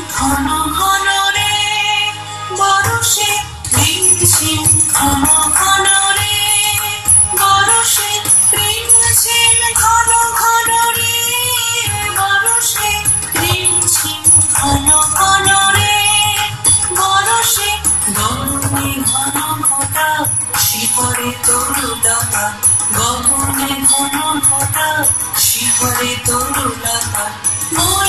ঘন ঘন রে বরষে রিমঝিম ঘন ঘন রে বরষে রিমঝিম ঘন ঘন রে বরষে রিমঝিম ঘন ঘন রে বরষে গগনে ঘন ঘটা শিহরে তরুলতা গগনে ঘন ঘটা শিহরে তরুলতা